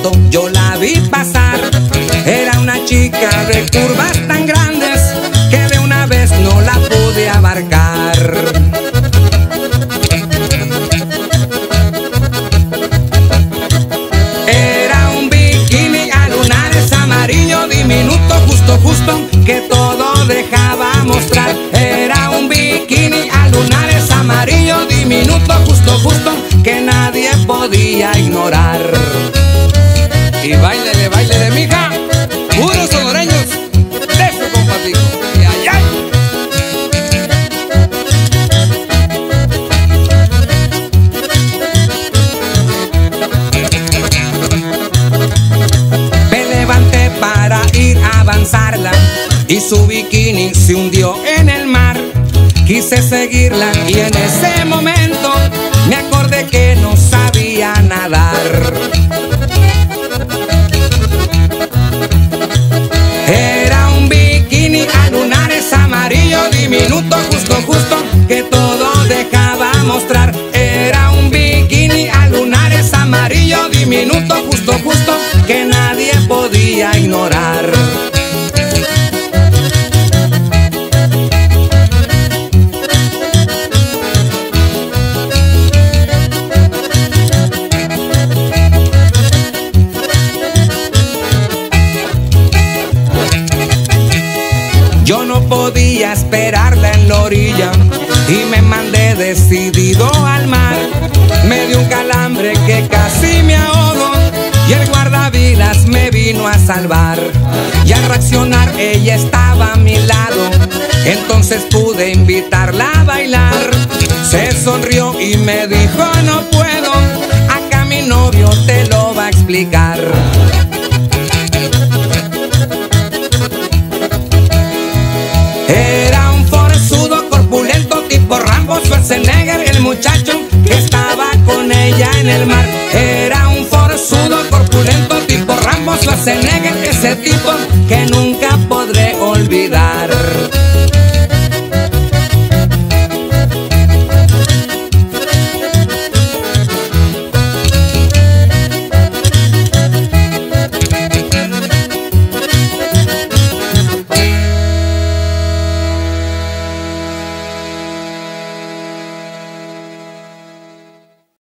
momento yo la vi pasar. Era una chica de curvas tan grandes que de una vez no la pude abarcar. Era un bikini a lunares amarillo diminuto, justo, justo, que todo dejaba mostrar. Era un bikini a lunares amarillo diminuto, justo, justo, que nadie podía ignorar. Y báilele, báilele, mija, puros sonoreños de su compatico. Y ay, ay. Me levanté para ir a avanzarla y su bikini se hundió en el mar. Quise seguirla y en ese momento me acordé que no sabía nadar. Era un bikini a lunares amarillo diminuto, justo, justo, que todo dejaba mostrar. Era un bikini a lunares amarillo diminuto, justo, justo, que nadie podía ignorar. Yo no podía esperarla en la orilla y me mandé decidido al mar. Me dio un calambre que casi me ahogó y el guardavidas me vino a salvar. Y al reaccionar ella estaba a mi lado, entonces pude invitarla a bailar. Se sonrió y me dijo: no puedo, acá mi novio te lo va a explicar. Era un forzudo corpulento tipo Rambo Schwarzenegger, el muchacho que estaba con ella en el mar. Era un forzudo corpulento tipo Rambo Schwarzenegger, ese tipo que